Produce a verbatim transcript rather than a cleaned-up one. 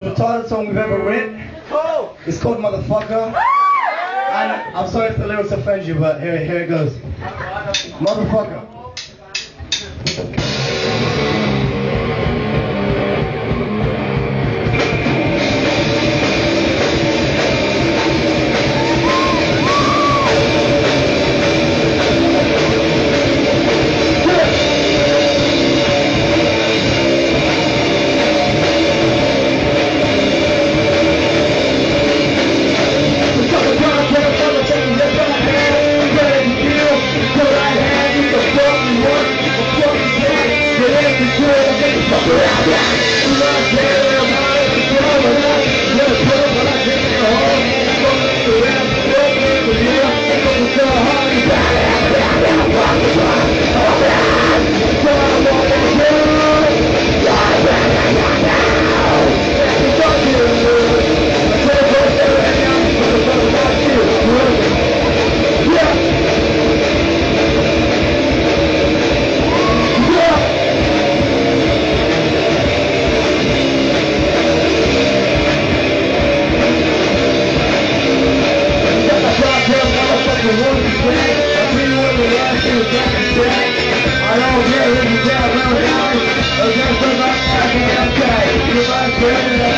The hardest song we've ever written. Oh! It's called Motherfucker. And I'm sorry if the lyrics offend you, but here, here it goes. Motherfucker. I don't care if you tell me, I'm just about to okay. You might